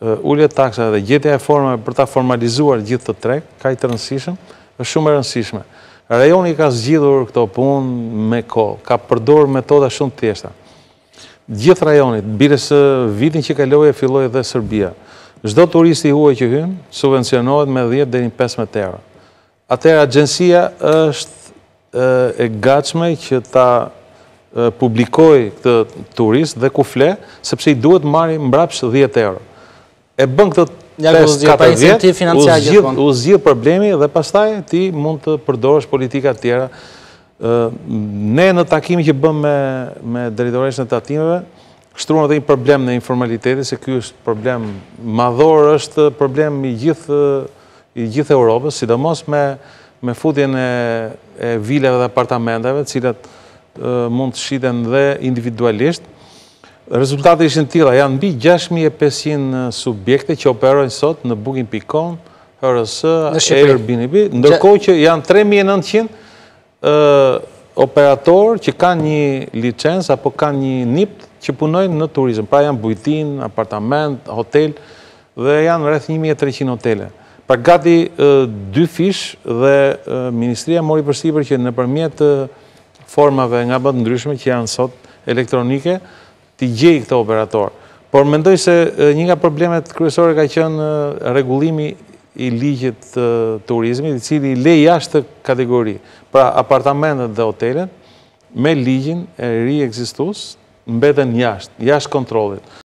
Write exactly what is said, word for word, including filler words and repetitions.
ullje taksa dhe gjetja e formave për ta formalizuar gjithë të treg, ka i të rëndësishëm, është shumë e rëndësishme. Rajoni ka zgjidhur këto punë me kohë, ka përdorur metoda shumë thjeshta. Gjithë rajonit, bile së vitin që kaloi e filloi dhe Serbia. Çdo turist i huaj që hyn subvencionohet me dhjetë deri në pesëmbëdhjetë euro. Atëherë agjencia është e gatshme që ta publikoj këtë turist dhe ku fle, sepse i duhet marri mbrapsht dhjetë euro. E bën këtë pesë katër vjet, u zgjidh problemi dhe pastaj ti mund të përdorësh politika të tjera. Ne në takimin që bëm me me drejtoreshën e tatimeve, shtruam edhe një problem në informalitetit, se ky është problem madhor, është problem i gjithë i gjithë Europës, sidomos me me futjen e e vilave dhe apartamenteve, të cilat mund të shiten dhe individualisht. Rezultatet ishin tilla, janë mbi gjashtë mijë e pesëqind subjekte që operojnë sot në booking punkt com, H R S, Airbnb, ndërkohë që janë tre mijë e nëntëqind operatorë që kanë një licencë apo kanë një N I P që punojnë në turizëm. Pra janë bujtin, apartament, hotel dhe janë rreth një mijë e treqind hotele. Pra gati dy fish dhe Ministria mori përsipër që nëpërmjet formave nga më të ndryshme që janë sot elektronike, t'i gjej këto operator. Por mendoj se një nga problemet kryesore ka qenë rregullimi i ligjit të turizmit, i cili le jashtë kategori, pra apartamentet dhe hotelet, me ligjin e ri ekzistues, mbeten jashtë, jashtë kontrollit.